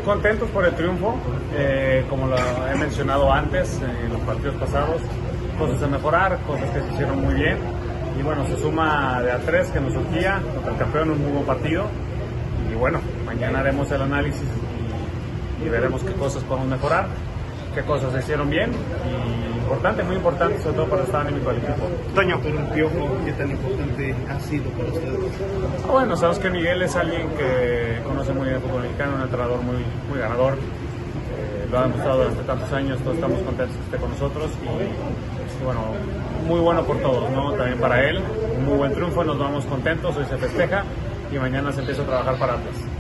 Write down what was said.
Contentos por el triunfo, como lo he mencionado antes en los partidos pasados, cosas a mejorar, cosas que se hicieron muy bien y bueno, se suma de a 3 que nos surgía contra el campeón, un muy buen partido y bueno, mañana haremos el análisis y veremos qué cosas podemos mejorar, qué cosas se hicieron bien y muy importante, sobre todo para el estado anímico del equipo. Toño, pero el Piojo, ¿qué tan importante ha sido para ustedes? Bueno, sabemos que Miguel es alguien que conoce muy bien el fútbol mexicano, un entrenador muy ganador, lo ha demostrado durante tantos años, todos estamos contentos que esté con nosotros y bueno, muy bueno por todos, ¿no? También para él, un muy buen triunfo, nos vamos contentos, hoy se festeja y mañana se empieza a trabajar para Atlas.